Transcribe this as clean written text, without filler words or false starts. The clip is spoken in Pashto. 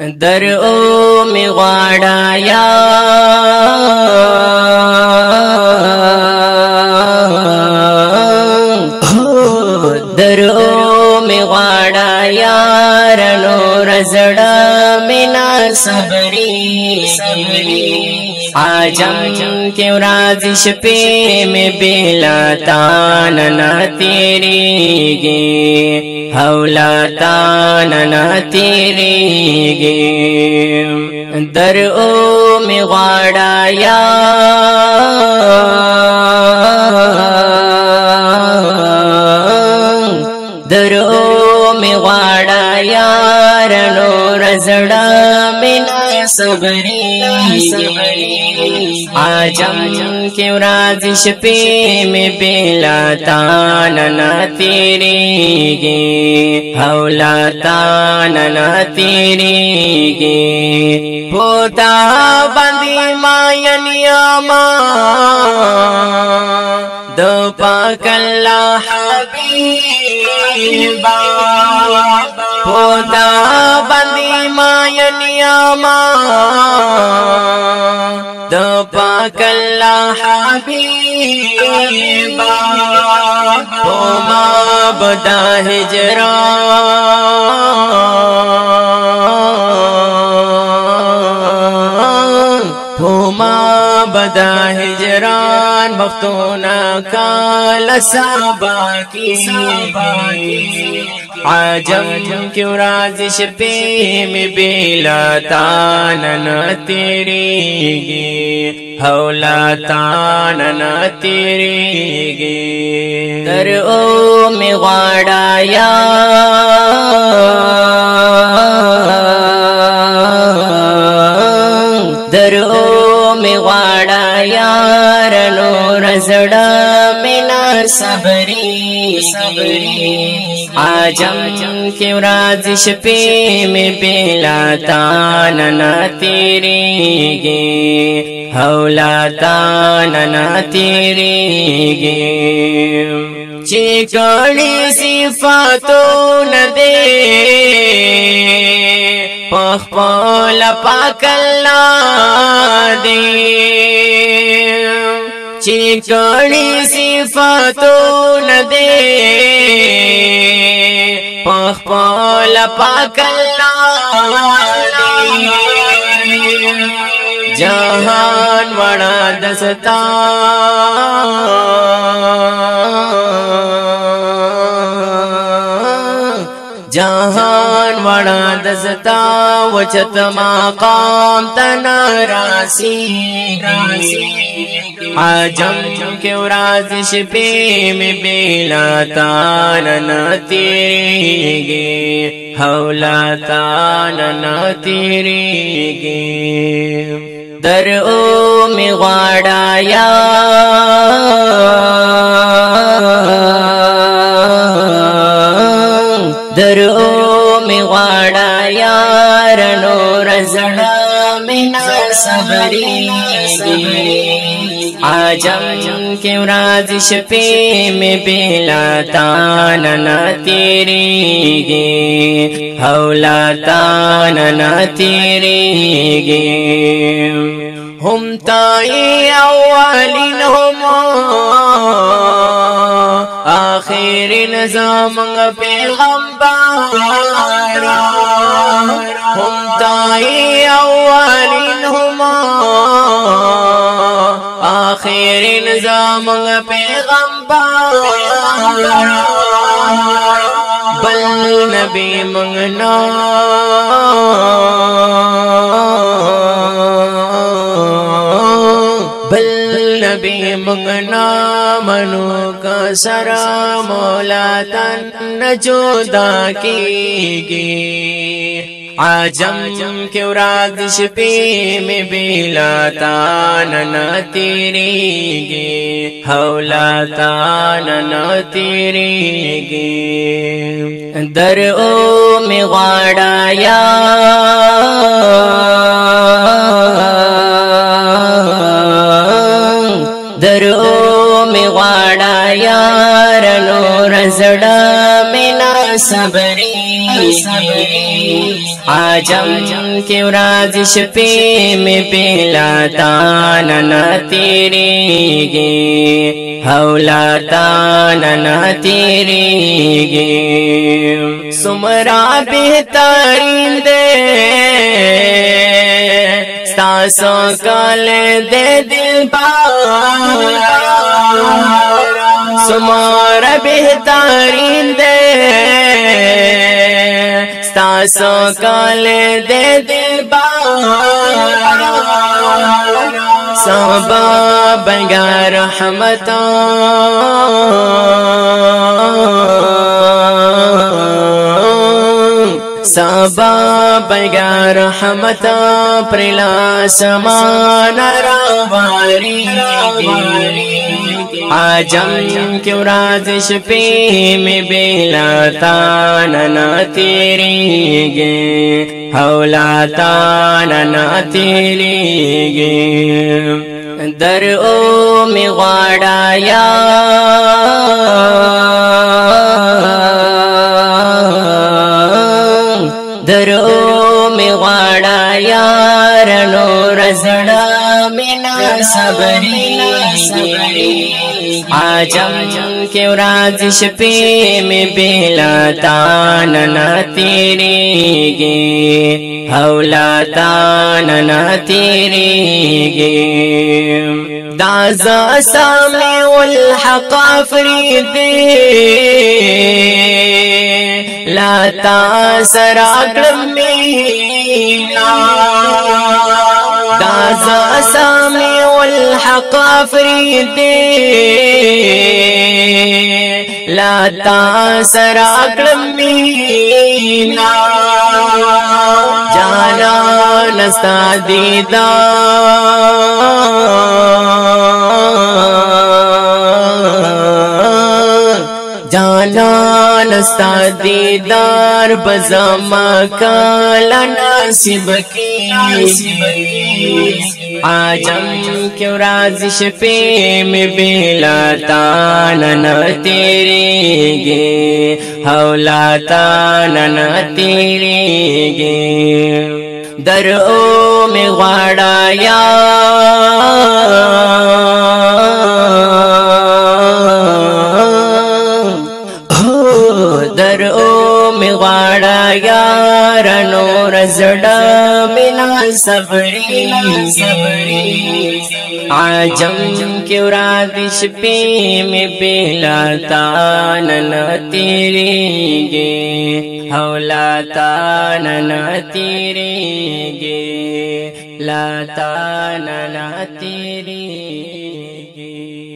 در او می غواړه یا در او می غواړه یار نور زړه مینا صبري عجم کې ورځ شپې می بلا تان نه تیریږي حولا تان نه تیریږي در او می غواړه یا در او می غواړه یار نور زړه مینا صبري عجم کې ورځ شپې می بلا تان نه تیریږي حولا تان نه تیریږي پوتا باندې ماین یاما دو پاک الله حبیبا پوتا باندې ماین یاما دو پاک الله حبیبا ما بدا هجران ما بدا هجران بختونا کال سبا کی عجم کیوں راز شپې می بلا تان نه تیریږي حولا تان نه تیریږي در او می غواړه یا در او می غواړه یار نور زړه مینا صبري عجم کې ورځ شپې می بلا تان نه تیریږي حولا تان نه تیریږي چې کړي صفاتونه دې پخپل پاک الله دې چې کړي صفاتونه دې پخپل پاک الله جهان وړا دستا جهان وړا دستا وچت مقام تنراسی عجم کې ورځ شپې می بلا تان نه تیریږي حولا تان نه تیریږي در او می غواړه یا در او می غواړه یار نور زړه مینا صبري عجم کې ورځ شپې می بلا تان نه تیریږي حولا تان نه تیریږي هم تای اولین هم آخرین زمان پیغمبر هم تای اولین هم آخرین زمان پیغمبر بل نبی منگنا بل نبی منگنا منو کا سرا مولا تن جدا کیگی عجم کې ورځ شپې می بلا تان نه تیریږي حولا تان نه تیریږي در او می غواړه یا در او می غواړه یار نور زړه مینا صبري आजम के राज शपे में बेला ताना न तेरेगे हौला ताना न तेरेगे सुमरा बेहतरीन दे सासों काल दे दिल सुमारा बेहतरीन दे सासों काल दे दिल सबा बगा रहमता सबा बगा रहमता प्रिला समान रावारी आजम क्यों राजिश पे में बेला ताना न तेरेगे हौला ताना न तेरेगे दर ओ में गाड़ाया दरो में गाड़ा यार नो रजड़ा में ना सबरी आजम के राजिश पे में बेला ताना न तेरेगे हौला ताना न तेरेगे दाजा सामे उल हक़ा फरीदे लाता सरागम मीना दाजा सामे उल हक़ा फरीदे लाता सरागम मीना जाना नस्ता दीदा जाना नस्ता दीदार बज़मा काला नासिब की आजम क्यों राजिश पे में बेला ताना न तेरेगे हौला ताना न तेरेगे दर ओ में गाड़ा दर ओ में गाड़ा यार नो रजड़ा बिना सबरी आजम क्यों राजिश पे में बेला ताना न तेरेगे हौला ताना न तेरेगे ला ताना न तेरेगे